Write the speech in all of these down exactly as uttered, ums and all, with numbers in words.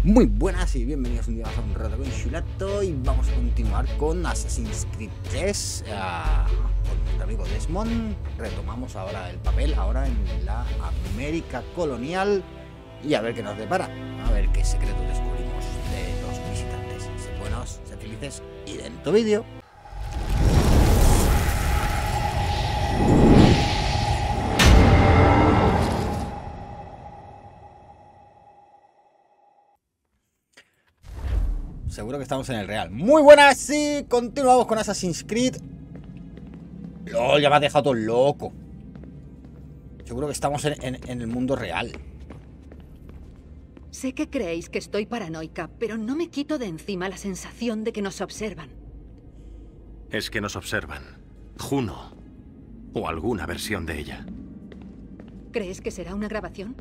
Muy buenas y bienvenidos un día más a un rato con Shulato. Y vamos a continuar con Assassin's Creed tres uh, con nuestro amigo Desmond. Retomamos ahora el papel, ahora en la América colonial. Y a ver qué nos depara, a ver qué secretos descubrimos de los visitantes. Sed buenos, sed felices y dentro vídeo. Seguro que estamos en el real. Muy buenas, y continuamos con Assassin's Creed. LOL, ya me ha dejado todo loco. Seguro que estamos en, en, en el mundo real. Sé que creéis que estoy paranoica, pero no me quito de encima la sensación de que nos observan. Es que nos observan. Juno. O alguna versión de ella. ¿Crees que será una grabación?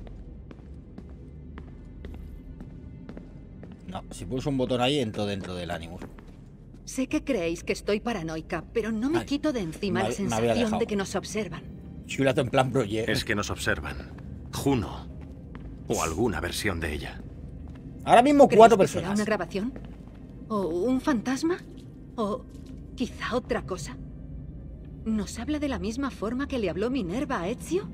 No, si pulso un botón ahí, entro dentro del Animus. Sé que creéis que estoy paranoica, pero no me Ay, quito de encima me, la sensación de que nos observan. Shulato en plan proyecto. Es que nos observan. Juno. O alguna versión de ella. Ahora mismo cuatro personas. ¿Será una grabación? ¿O un fantasma? ¿O quizá otra cosa? ¿Nos habla de la misma forma que le habló Minerva a Ezio?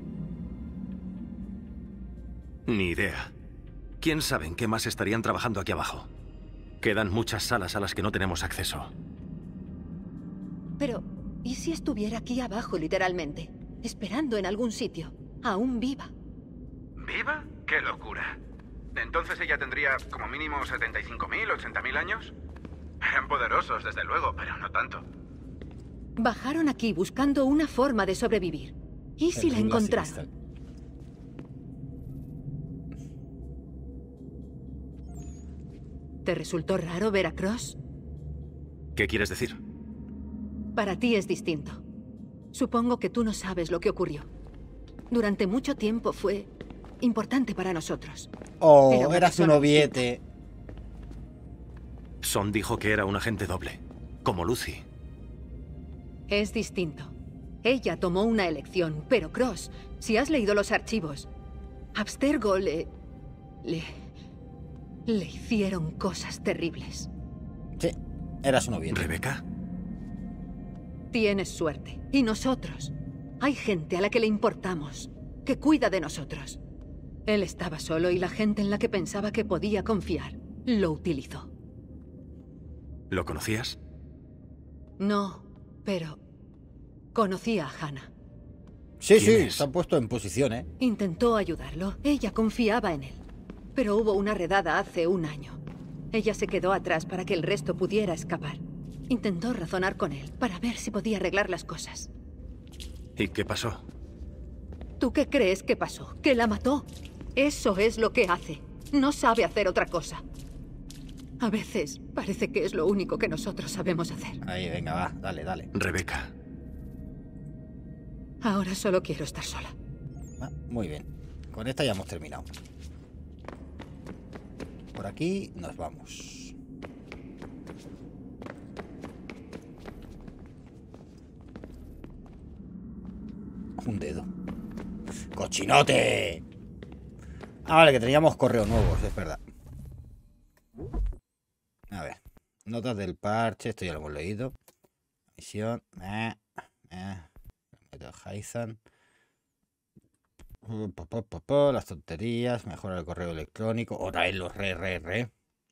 Ni idea. ¿Quién sabe en qué más estarían trabajando aquí abajo? Quedan muchas salas a las que no tenemos acceso. Pero, ¿y si estuviera aquí abajo, literalmente? Esperando en algún sitio, aún viva. ¿Viva? ¡Qué locura! Entonces ella tendría como mínimo setenta y cinco mil, ochenta mil años. Eran poderosos, desde luego, pero no tanto. Bajaron aquí buscando una forma de sobrevivir. ¿Y si la encontraron? ¿Te resultó raro ver a Cross? ¿Qué quieres decir? Para ti es distinto. Supongo que tú no sabes lo que ocurrió. Durante mucho tiempo fue importante para nosotros. Oh, era su noviete. Son dijo que era un agente doble, como Lucy. Es distinto. Ella tomó una elección, pero Cross, si has leído los archivos, Abstergo le... le... le hicieron cosas terribles. Sí, era su noviete. ¿Rebeca? Tienes suerte. Y nosotros. Hay gente a la que le importamos, que cuida de nosotros. Él estaba solo y la gente en la que pensaba que podía confiar lo utilizó. ¿Lo conocías? No, pero conocía a Hannah. Sí, sí, se ha puesto en posición, ¿eh? Intentó ayudarlo. Ella confiaba en él. Pero hubo una redada hace un año. Ella se quedó atrás para que el resto pudiera escapar. Intentó razonar con él para ver si podía arreglar las cosas. ¿Y qué pasó? ¿Tú qué crees que pasó? ¿Que la mató? Eso es lo que hace. No sabe hacer otra cosa. A veces parece que es lo único que nosotros sabemos hacer. Ahí, venga, va, dale, dale. Rebeca. Ahora solo quiero estar sola. Ah, muy bien. Con esta ya hemos terminado. Por aquí nos vamos. Un dedo. ¡Cochinote! Ah, vale, que teníamos correo nuevos, es verdad. A ver. Notas del parche, esto ya lo hemos leído. Misión. Eh, eh. Heizan. Las tonterías, mejora el correo electrónico. Otra vez los re, re, re.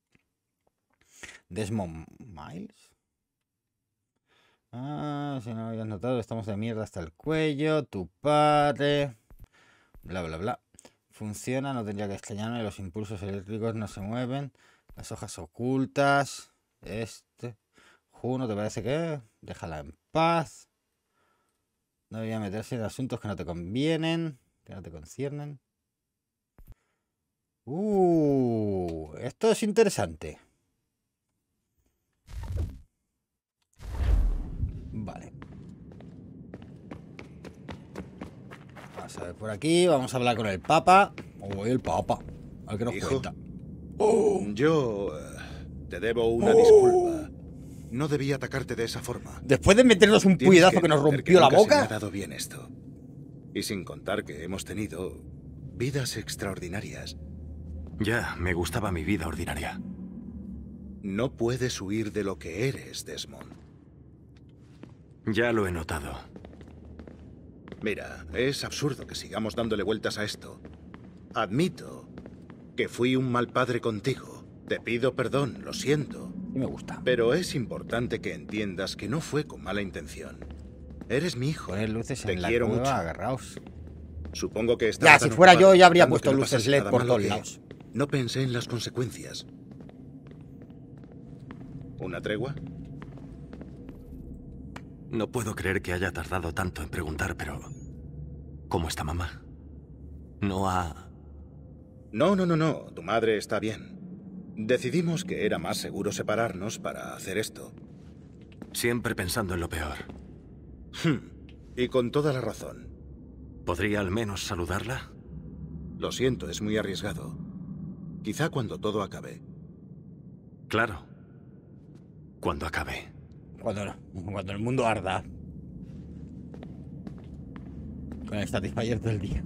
Desmond Miles. Ah, si no lo habías notado, estamos de mierda hasta el cuello. Tu padre. Bla, bla, bla. Funciona, no tendría que extrañarme. Los impulsos eléctricos no se mueven. Las hojas ocultas. Este. Juno, ¿te parece que? Déjala en paz. No debería meterse en asuntos que no te convienen. Que no te conciernen. Uh, esto es interesante. Vale. Vamos a ver por aquí. Vamos a hablar con el Papa. O el Papa. A ver qué nos Hijo, cuenta. Oh. Yo uh, te debo una oh. disculpa. No debía atacarte de esa forma. Después de meternos un Tienes puñetazo que que nos rompió que la nunca boca. Se me ha dado bien esto. Y sin contar que hemos tenido vidas extraordinarias. Ya, me gustaba mi vida ordinaria. No puedes huir de lo que eres, Desmond. Ya lo he notado. Mira, es absurdo que sigamos dándole vueltas a esto. Admito que fui un mal padre contigo. Te pido perdón, lo siento. Y me gusta. Pero es importante que entiendas que no fue con mala intención. Eres mi hijo. Poner luces Te en la quiero cueva, mucho. agarraos. Supongo que estaba Ya, tan si fuera ocupado yo, ya habría intentando puesto que no luces pasase L E D nada por malo todos que lados. No pensé en las consecuencias. ¿Una tregua? No puedo creer que haya tardado tanto en preguntar, pero... ¿Cómo está mamá? No ha... No, no, no, no. Tu madre está bien. Decidimos que era más seguro separarnos para hacer esto. Siempre pensando en lo peor. Hmm. Y con toda la razón. ¿Podría al menos saludarla? Lo siento, es muy arriesgado. Quizá cuando todo acabe. Claro. Cuando acabe. Cuando, cuando el mundo arda. Con el Satisfyer todo el día.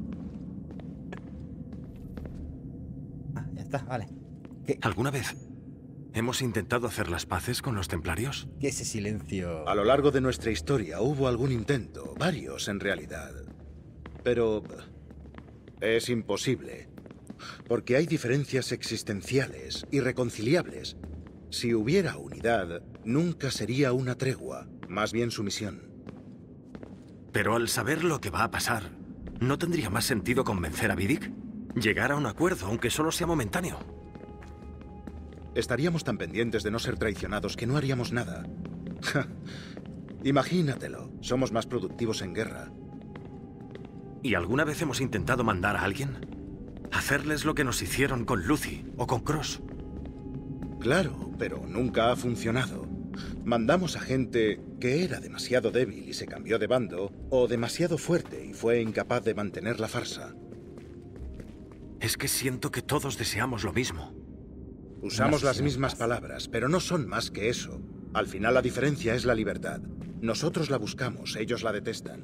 Ah, ya está, vale. ¿Qué, ¿Alguna vez hemos intentado hacer las paces con los templarios? qué ese silencio? A lo largo de nuestra historia hubo algún intento, varios en realidad. Pero es imposible, porque hay diferencias existenciales irreconciliables. Si hubiera unidad, nunca sería una tregua, más bien sumisión. Pero al saber lo que va a pasar, ¿no tendría más sentido convencer a Vidic? Llegar a un acuerdo, aunque solo sea momentáneo. Estaríamos tan pendientes de no ser traicionados que no haríamos nada. Imagínatelo, somos más productivos en guerra. ¿Y alguna vez hemos intentado mandar a alguien? Hacerles lo que nos hicieron con Lucy o con Cross. Claro, pero nunca ha funcionado. Mandamos a gente que era demasiado débil y se cambió de bando, o demasiado fuerte y fue incapaz de mantener la farsa. Es que siento que todos deseamos lo mismo. Usamos No, las sí, mismas sí. palabras, pero no son más que eso. Al final la diferencia es la libertad. Nosotros la buscamos, ellos la detestan.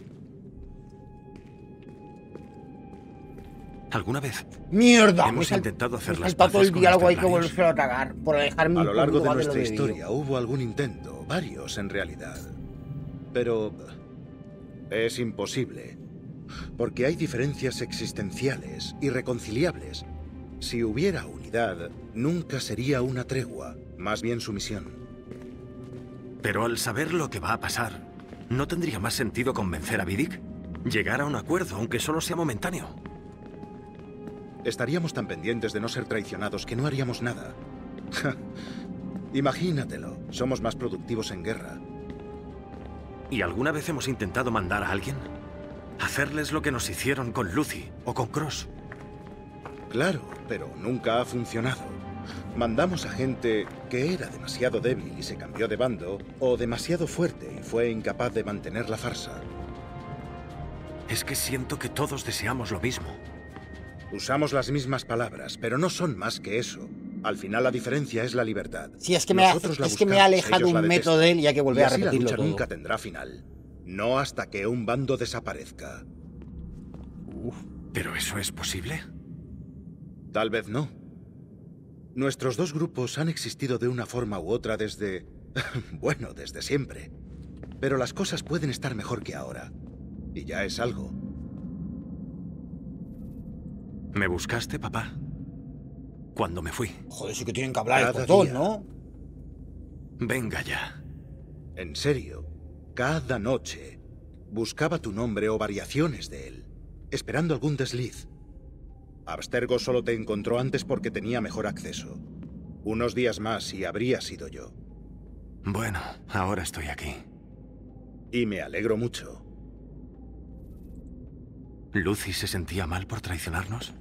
¿Alguna vez ¡Mierda! hemos Me sal- intentado hacer me las salta todo paces el con diálogo, los hay que templarios? volvérselo a tragar. Por dejarme A un lo poco largo de lugar nuestra lo bebido. historia hubo algún intento, varios en realidad. Pero es imposible, porque hay diferencias existenciales irreconciliables. Si hubiera unidad, nunca sería una tregua, más bien sumisión. Pero al saber lo que va a pasar, ¿no tendría más sentido convencer a Vidic? Llegar a un acuerdo, aunque solo sea momentáneo. Estaríamos tan pendientes de no ser traicionados que no haríamos nada. Imagínatelo, somos más productivos en guerra. ¿Y alguna vez hemos intentado mandar a alguien? Hacerles lo que nos hicieron con Lucy o con Cross. Claro, pero nunca ha funcionado. Mandamos a gente que era demasiado débil y se cambió de bando, o demasiado fuerte y fue incapaz de mantener la farsa. Es que siento que todos deseamos lo mismo. Usamos las mismas palabras, pero no son más que eso. Al final la diferencia es la libertad. Sí, es que me ha, Nosotros la es que me ha buscamos, alejado ellos la un metro detestan. de él y hay que volver Y a así la repetirlo lucha todo. nunca tendrá final. No hasta que un bando desaparezca. ¿Pero eso es posible? Tal vez no. Nuestros dos grupos han existido de una forma u otra desde... bueno, desde siempre. Pero las cosas pueden estar mejor que ahora. Y ya es algo. ¿Me buscaste, papá? Cuando me fui. Joder, sí que tienen que hablar el Cada botón, día. ¿no? Venga ya. En serio, cada noche buscaba tu nombre o variaciones de él, esperando algún desliz. Abstergo solo te encontró antes porque tenía mejor acceso. Unos días más y habría sido yo. Bueno, ahora estoy aquí. Y me alegro mucho. ¿Lucy se sentía mal por traicionarnos?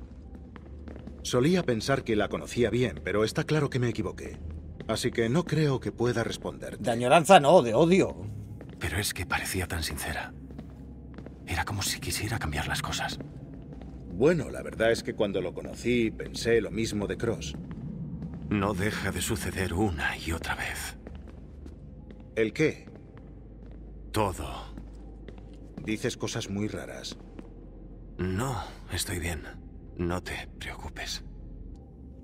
Solía pensar que la conocía bien, pero está claro que me equivoqué. Así que no creo que pueda responder. De añoranza no, de odio. Pero es que parecía tan sincera. Era como si quisiera cambiar las cosas. Bueno, la verdad es que cuando lo conocí pensé lo mismo de Cross. No deja de suceder una y otra vez. ¿El qué? Todo. Dices cosas muy raras. No, estoy bien. No te preocupes.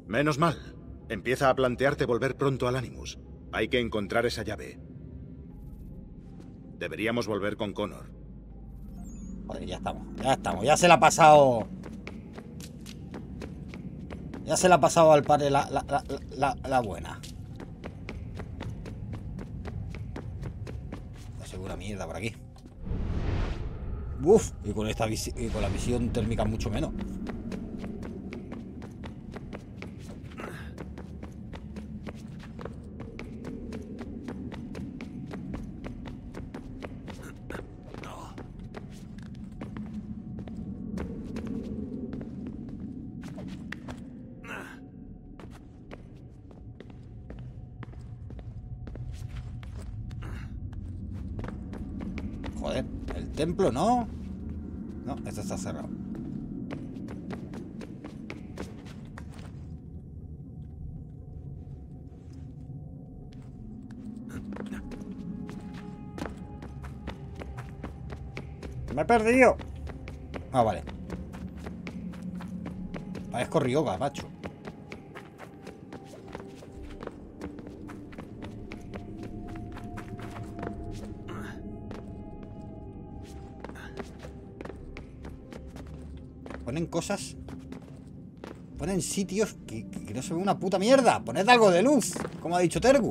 Menos mal. Empieza a plantearte volver pronto al Animus. Hay que encontrar esa llave. Deberíamos volver con Connor. Joder, ya estamos, ya estamos. Ya se la ha pasado... Ya se la ha pasado al padre la, la, la, la, la buena. Segura mierda por aquí. Uf, y con esta visi y con la visión térmica mucho menos. Joder, el templo no. No, esto está cerrado. Me he perdido. Ah, vale. Parezco Ryoga, macho. Ponen cosas. Ponen sitios que, que, que no se ve una puta mierda. Poned algo de luz, como ha dicho Tergu.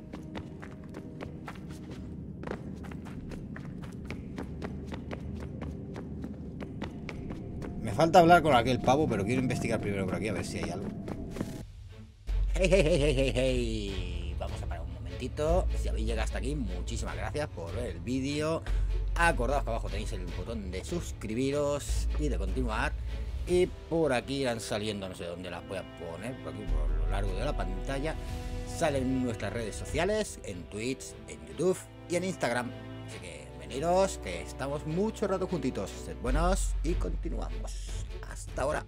Me falta hablar con aquel pavo, pero quiero investigar primero por aquí a ver si hay algo. Hey, hey, hey, hey, hey, hey. Vamos a parar un momentito. Si habéis llegado hasta aquí, muchísimas gracias por ver el vídeo. Acordaos que abajo tenéis el botón de suscribiros y de continuar. Y por aquí irán saliendo, no sé dónde las voy a poner, por aquí por lo largo de la pantalla. Salen nuestras redes sociales, en Twitch, en YouTube y en Instagram. Así que veniros, que estamos mucho rato juntitos. Sed buenos y continuamos. Hasta ahora.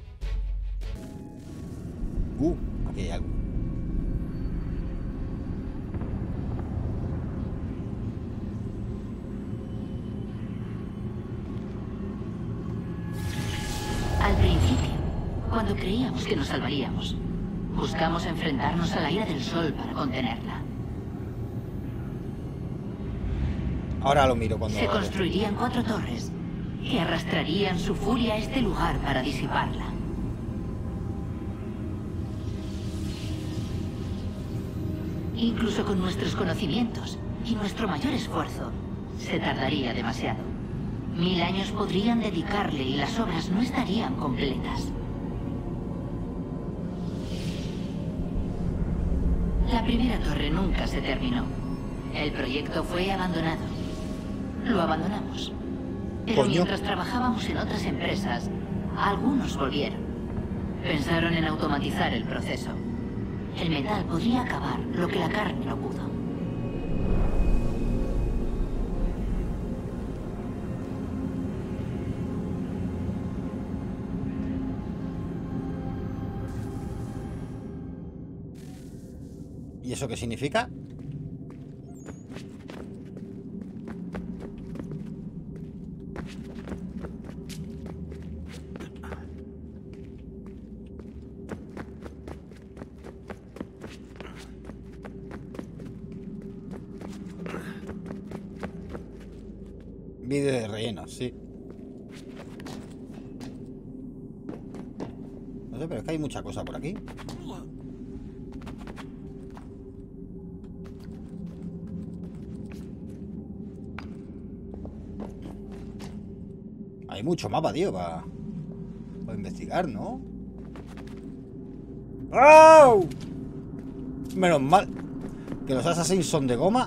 Uh, aquí hay algo. Al principio, cuando creíamos que nos salvaríamos, buscamos enfrentarnos a la ira del sol para contenerla. Ahora lo miro cuando... Se construirían cuatro torres que arrastrarían su furia a este lugar para disiparla. Incluso con nuestros conocimientos y nuestro mayor esfuerzo, se tardaría demasiado. Mil años podrían dedicarle y las obras no estarían completas. La primera torre nunca se terminó. El proyecto fue abandonado. Lo abandonamos. Pero Coño. mientras trabajábamos en otras empresas, algunos volvieron. Pensaron en automatizar el proceso. El metal podría acabar lo que la carne no pudo. ¿Y eso qué significa? Vídeo de relleno, sí. No sé, pero es que hay mucha cosa por aquí. Hay mucho mapa, tío, para, para investigar, ¿no? ¡Oh! Menos mal que los assassins son de goma.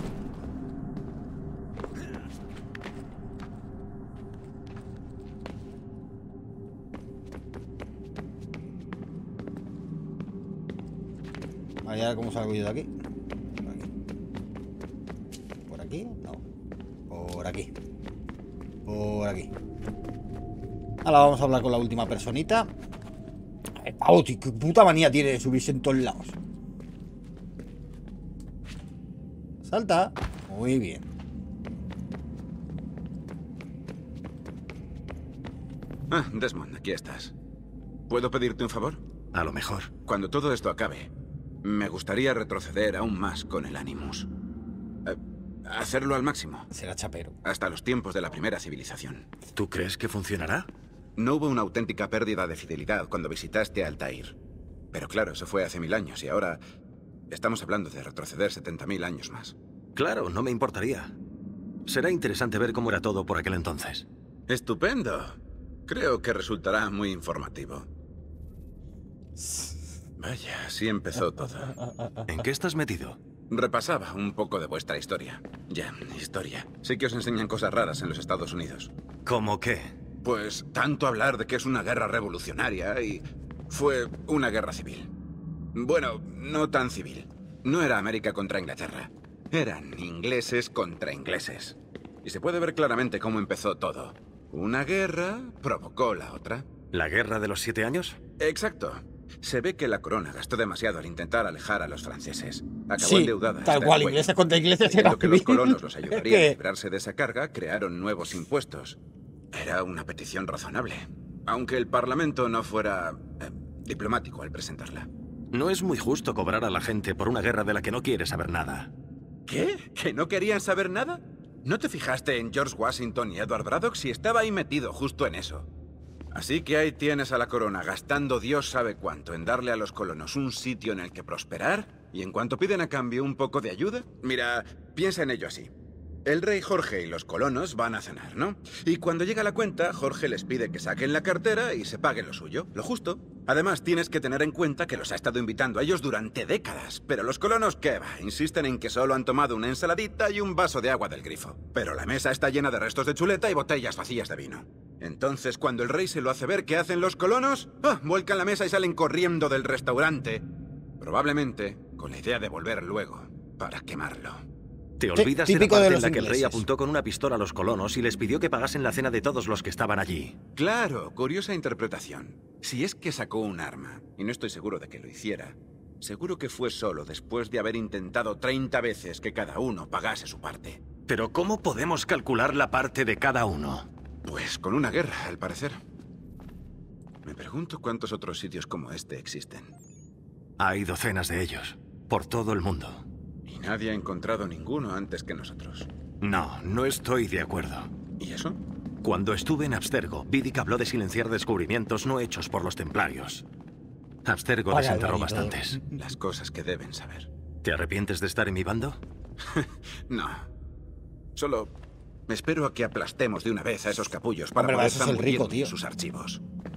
Vale, ahora cómo salgo yo de aquí. Por aquí. ¿Por aquí? No. Por aquí. Por aquí. Ahora vamos a hablar con la última personita. El pavo, tío, qué puta manía tiene de subirse en todos lados. Salta. Muy bien. Ah, Desmond, aquí estás. ¿Puedo pedirte un favor? A lo mejor. Cuando todo esto acabe, me gustaría retroceder aún más con el Animus. Eh, hacerlo al máximo. Será chapero. Hasta los tiempos de la primera civilización. ¿Tú crees que funcionará? No hubo una auténtica pérdida de fidelidad cuando visitaste Altair. Pero claro, eso fue hace mil años y ahora estamos hablando de retroceder setenta mil años más. Claro, no me importaría. Será interesante ver cómo era todo por aquel entonces. ¡Estupendo! Creo que resultará muy informativo. Vaya, así empezó todo. ¿En qué estás metido? Repasaba un poco de vuestra historia. Ya, historia. Sí que os enseñan cosas raras en los Estados Unidos. ¿Cómo qué? Pues tanto hablar de que es una guerra revolucionaria y fue una guerra civil. Bueno, no tan civil. No era América contra Inglaterra. Eran ingleses contra ingleses. Y se puede ver claramente cómo empezó todo. Una guerra provocó la otra. ¿La guerra de los siete años? Exacto. Se ve que la corona gastó demasiado al intentar alejar a los franceses. Acabó Sí, endeudada. tal hasta cual, el cuello. ingleses contra ingleses era Viendo que los civil. colonos los ayudarían ¿Qué? a librarse de esa carga, crearon nuevos impuestos. Era una petición razonable. Aunque el Parlamento no fuera eh, diplomático al presentarla. No es muy justo cobrar a la gente por una guerra de la que no quiere saber nada. ¿Qué? ¿Que no querían saber nada? ¿No te fijaste en George Washington y Edward Braddock si estaba ahí metido justo en eso? Así que ahí tienes a la corona gastando Dios sabe cuánto en darle a los colonos un sitio en el que prosperar, y en cuanto piden a cambio un poco de ayuda, mira, piensa en ello así. El rey Jorge y los colonos van a cenar, ¿no? Y cuando llega la cuenta, Jorge les pide que saquen la cartera y se paguen lo suyo, lo justo. Además, tienes que tener en cuenta que los ha estado invitando a ellos durante décadas. Pero los colonos, ¿qué va? Insisten en que solo han tomado una ensaladita y un vaso de agua del grifo. Pero la mesa está llena de restos de chuleta y botellas vacías de vino. Entonces, cuando el rey se lo hace ver, ¿qué hacen los colonos? ¡Ah! Vuelcan la mesa y salen corriendo del restaurante. Probablemente con la idea de volver luego, para quemarlo. Te olvidas de la típico de parte en los la que el rey ingleses. apuntó con una pistola a los colonos y les pidió que pagasen la cena de todos los que estaban allí. Claro, curiosa interpretación. Si es que sacó un arma, y no estoy seguro de que lo hiciera, seguro que fue solo después de haber intentado treinta veces que cada uno pagase su parte. Pero ¿cómo podemos calcular la parte de cada uno? Pues con una guerra, al parecer. Me pregunto cuántos otros sitios como este existen. Hay docenas de ellos, por todo el mundo. Y nadie ha encontrado ninguno antes que nosotros. No, no estoy de acuerdo. ¿Y eso? Cuando estuve en Abstergo, Vidic habló de silenciar descubrimientos no hechos por los templarios. Abstergo Vaya desenterró barbaridad. bastantes. Las cosas que deben saber. ¿Te arrepientes de estar en mi bando? No. Solo espero a que aplastemos de una vez a esos capullos para Hombre, poder eso es el rico, zambullirnos tío. en sus archivos.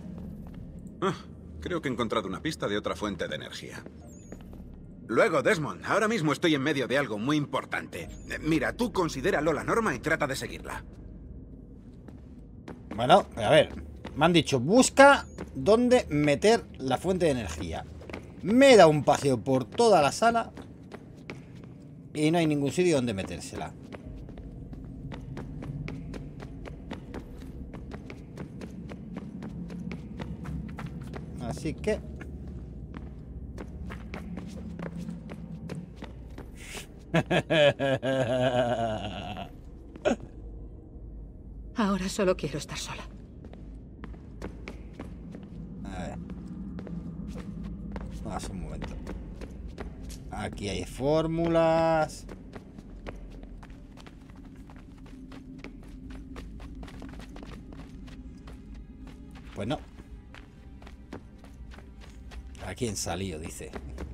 Ah, creo que he encontrado una pista de otra fuente de energía. Luego, Desmond, ahora mismo estoy en medio de algo muy importante. Eh, Mira, tú considéralo la norma y trata de seguirla. Bueno, a ver. Me han dicho, busca dónde meter la fuente de energía. Me he dado un paseo por toda la sala y no hay ningún sitio donde metérsela. Así que... Ahora solo quiero estar sola. A ver. Vamos un momento. Aquí hay fórmulas. Pues no. Aquí en salido, dice.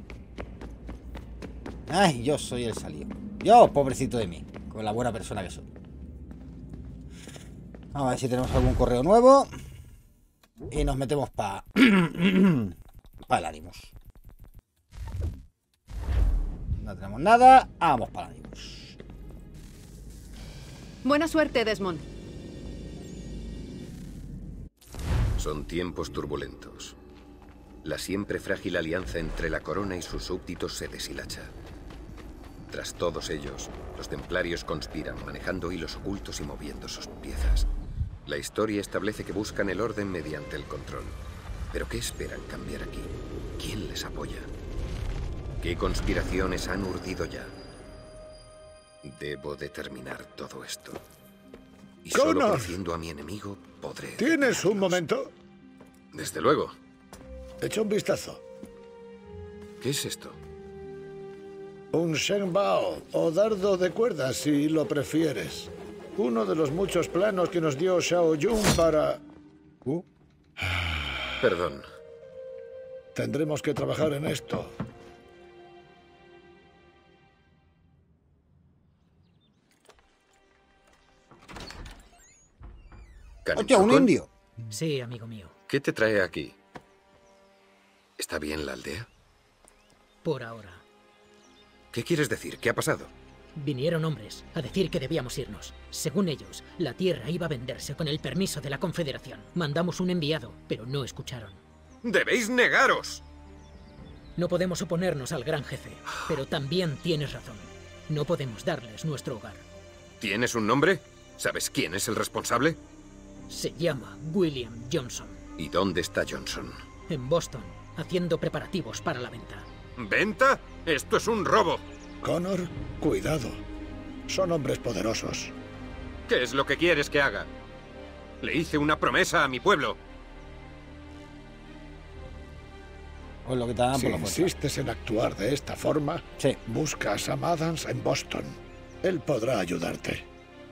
Ay, yo soy el salido. Yo, pobrecito de mí. Con la buena persona que soy. Vamos a ver si tenemos algún correo nuevo. Y nos metemos para... para el Animus. No tenemos nada. Vamos para el Animus. Buena suerte, Desmond. Son tiempos turbulentos. La siempre frágil alianza entre la corona y sus súbditos se deshilacha. Tras todos ellos, los templarios conspiran, manejando hilos ocultos y moviendo sus piezas. La historia establece que buscan el orden mediante el control. ¿Pero qué esperan cambiar aquí? ¿Quién les apoya? ¿Qué conspiraciones han urdido ya? Debo determinar todo esto. Y solo Connor. conociendo a mi enemigo podré... ¿Tienes un momento? Desde luego. Echa un vistazo. ¿Qué es esto? Un Shenbao, o dardo de cuerdas, si lo prefieres. Uno de los muchos planos que nos dio Shao Yun para... Uh. Perdón. Tendremos que trabajar en esto. ¡Hostia, un Karin-Chokon, indio! Sí, amigo mío. ¿Qué te trae aquí? ¿Está bien la aldea? Por ahora. ¿Qué quieres decir? ¿Qué ha pasado? Vinieron hombres a decir que debíamos irnos. Según ellos, la tierra iba a venderse con el permiso de la Confederación. Mandamos un enviado, pero no escucharon. ¡Debéis negaros! No podemos oponernos al gran jefe, pero también tienes razón. No podemos darles nuestro hogar. ¿Tienes un nombre? ¿Sabes quién es el responsable? Se llama William Johnson. ¿Y dónde está Johnson? En Boston, haciendo preparativos para la venta. ¿Venta? ¡Esto es un robo! Connor, cuidado. Son hombres poderosos. ¿Qué es lo que quieres que haga? Le hice una promesa a mi pueblo. Pues lo que te dan Si por la fuerza. insistes en actuar de esta forma, Sí. busca a Sam Adams en Boston. Él podrá ayudarte.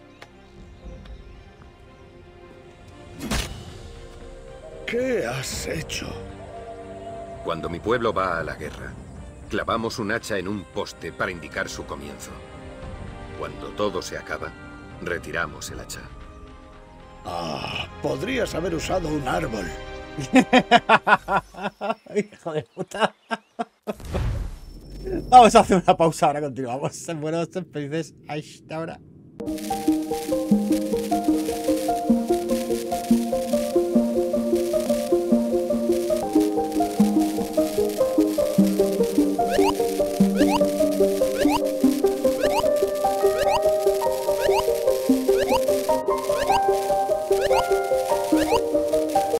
¿Qué has hecho? Cuando mi pueblo va a la guerra, clavamos un hacha en un poste para indicar su comienzo. Cuando todo se acaba, retiramos el hacha. Ah, podrías haber usado un árbol. Hijo de puta. Vamos a hacer una pausa, ahora continuamos. Buenos, felices hasta ahora.